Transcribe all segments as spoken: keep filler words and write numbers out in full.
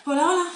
Hola, hola.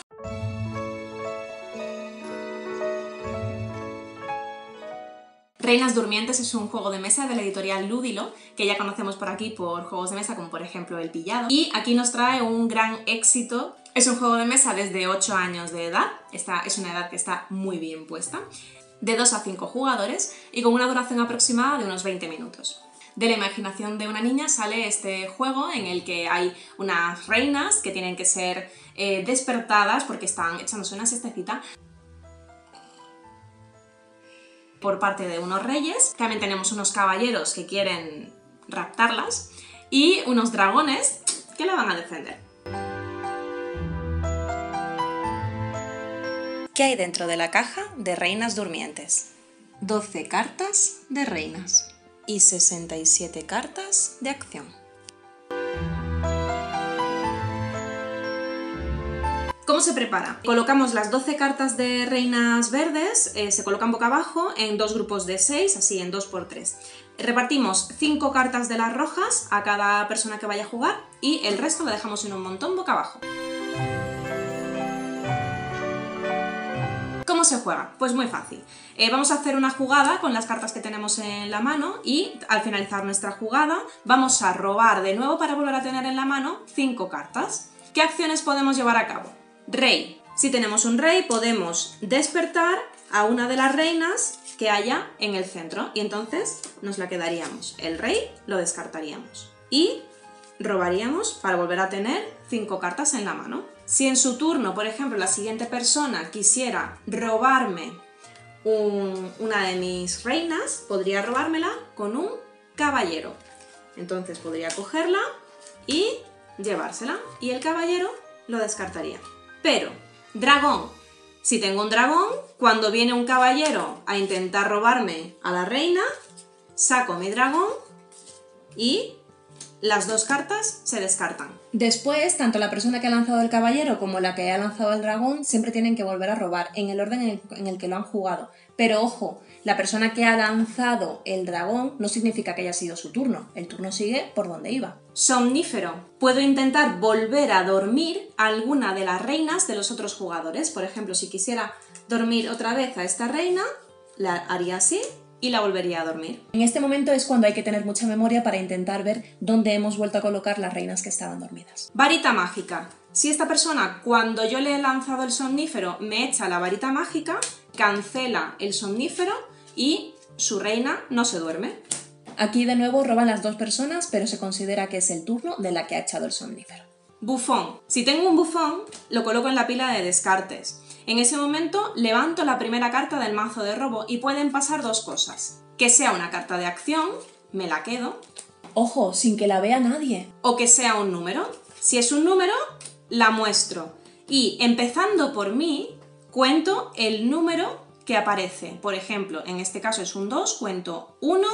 Reinas Durmientes es un juego de mesa de la editorial Ludilo, que ya conocemos por aquí por juegos de mesa como por ejemplo El Pillado, y aquí nos trae un gran éxito. Es un juego de mesa desde ocho años de edad, esta es una edad que está muy bien puesta, de dos a cinco jugadores y con una duración aproximada de unos veinte minutos. De la imaginación de una niña sale este juego en el que hay unas reinas que tienen que ser eh, despertadas porque están echándose una siestecita por parte de unos reyes. También tenemos unos caballeros que quieren raptarlas y unos dragones que la van a defender. ¿Qué hay dentro de la caja de Reinas Durmientes? doce cartas de reinas y sesenta y siete cartas de acción. ¿Cómo se prepara? Colocamos las doce cartas de reinas verdes, eh, se colocan boca abajo en dos grupos de seis, así en dos por tres. Repartimos cinco cartas de las rojas a cada persona que vaya a jugar y el resto lo dejamos en un montón boca abajo. ¿Cómo se juega? Pues muy fácil. Eh, vamos a hacer una jugada con las cartas que tenemos en la mano y al finalizar nuestra jugada vamos a robar de nuevo para volver a tener en la mano cinco cartas. ¿Qué acciones podemos llevar a cabo? Rey. Si tenemos un rey podemos despertar a una de las reinas que haya en el centro y entonces nos la quedaríamos. El rey lo descartaríamos y robaríamos para volver a tener cinco cartas en la mano. Si en su turno, por ejemplo, la siguiente persona quisiera robarme un, una de mis reinas, podría robármela con un caballero. Entonces podría cogerla y llevársela y el caballero lo descartaría. Pero, dragón. Si tengo un dragón, cuando viene un caballero a intentar robarme a la reina, saco mi dragón y las dos cartas se descartan. Después, tanto la persona que ha lanzado el caballero como la que ha lanzado el dragón siempre tienen que volver a robar en el orden en el, en el que lo han jugado. Pero ojo, la persona que ha lanzado el dragón no significa que haya sido su turno. El turno sigue por donde iba. Somnífero. Puedo intentar volver a dormir a alguna de las reinas de los otros jugadores. Por ejemplo, si quisiera dormir otra vez a esta reina, la haría así y la volvería a dormir. En este momento es cuando hay que tener mucha memoria para intentar ver dónde hemos vuelto a colocar las reinas que estaban dormidas. Varita mágica. Si esta persona, cuando yo le he lanzado el somnífero, me echa la varita mágica, cancela el somnífero y su reina no se duerme. Aquí de nuevo roban las dos personas, pero se considera que es el turno de la que ha echado el somnífero. Bufón. Si tengo un bufón, lo coloco en la pila de descartes. En ese momento levanto la primera carta del mazo de robo y pueden pasar dos cosas. Que sea una carta de acción, me la quedo. Ojo, sin que la vea nadie. O que sea un número. Si es un número, la muestro. Y empezando por mí, cuento el número que aparece. Por ejemplo, en este caso es un dos, cuento uno,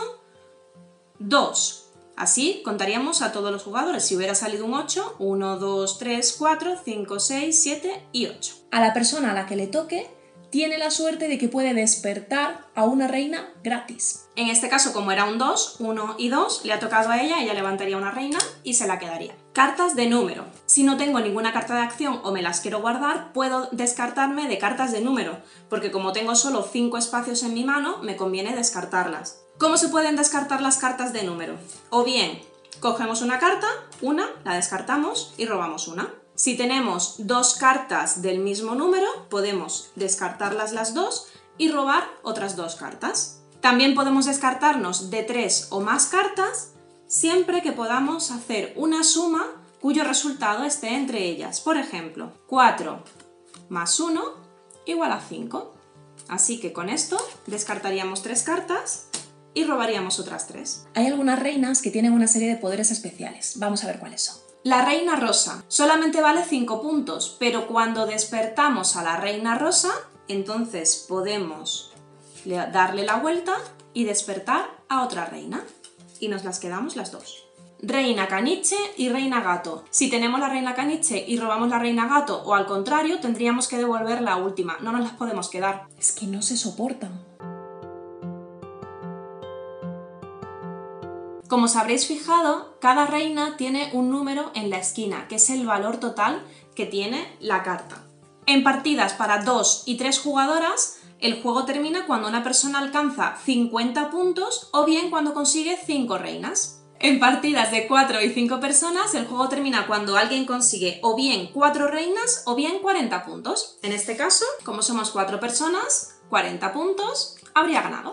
dos. Así contaríamos a todos los jugadores. Si hubiera salido un ocho, uno, dos, tres, cuatro, cinco, seis, siete y ocho. A la persona a la que le toque tiene la suerte de que puede despertar a una reina gratis. En este caso, como era un dos, uno y dos, le ha tocado a ella, ella levantaría una reina y se la quedaría. Cartas de número. Si no tengo ninguna carta de acción o me las quiero guardar, puedo descartarme de cartas de número, porque como tengo solo cinco espacios en mi mano, me conviene descartarlas. ¿Cómo se pueden descartar las cartas de número? O bien, cogemos una carta, una, la descartamos y robamos una. Si tenemos dos cartas del mismo número, podemos descartarlas las dos y robar otras dos cartas. También podemos descartarnos de tres o más cartas siempre que podamos hacer una suma cuyo resultado esté entre ellas. Por ejemplo, cuatro más uno igual a cinco. Así que con esto descartaríamos tres cartas y robaríamos otras tres. Hay algunas reinas que tienen una serie de poderes especiales. Vamos a ver cuáles son. La reina rosa solamente vale cinco puntos, pero cuando despertamos a la reina rosa, entonces podemos darle la vuelta y despertar a otra reina. Y nos las quedamos las dos. Reina caniche y reina gato. Si tenemos la reina caniche y robamos la reina gato, o al contrario, tendríamos que devolver la última. No nos las podemos quedar. Es que no se soportan. Como os habréis fijado, cada reina tiene un número en la esquina, que es el valor total que tiene la carta. En partidas para dos y tres jugadoras, el juego termina cuando una persona alcanza cincuenta puntos o bien cuando consigue cinco reinas. En partidas de cuatro y cinco personas, el juego termina cuando alguien consigue o bien cuatro reinas o bien cuarenta puntos. En este caso, como somos cuatro personas, cuarenta puntos, habría ganado.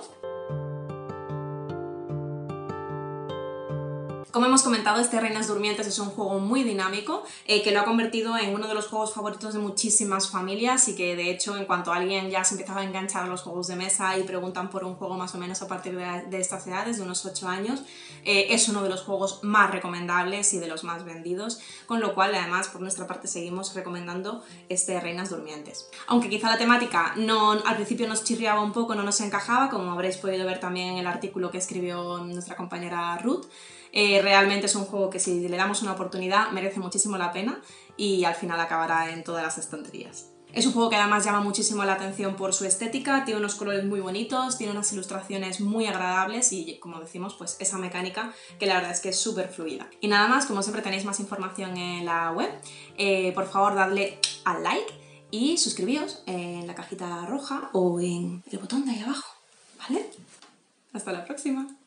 Como hemos comentado, este Reinas Durmientes es un juego muy dinámico eh, que lo ha convertido en uno de los juegos favoritos de muchísimas familias y que de hecho en cuanto alguien ya se empezaba a enganchar a los juegos de mesa y preguntan por un juego más o menos a partir de, de estas edades, de unos ocho años, eh, es uno de los juegos más recomendables y de los más vendidos, con lo cual además por nuestra parte seguimos recomendando este Reinas Durmientes. Aunque quizá la temática no, al principio nos chirriaba un poco, no nos encajaba, como habréis podido ver también en el artículo que escribió nuestra compañera Ruth. Eh, realmente es un juego que si le damos una oportunidad merece muchísimo la pena y al final acabará en todas las estanterías. Es un juego que además llama muchísimo la atención por su estética, tiene unos colores muy bonitos, tiene unas ilustraciones muy agradables y, como decimos, pues esa mecánica que la verdad es que es súper fluida. Y nada más, como siempre tenéis más información en la web, eh, por favor dadle al like y suscribíos en la cajita roja o en el botón de ahí abajo, ¿vale? Hasta la próxima.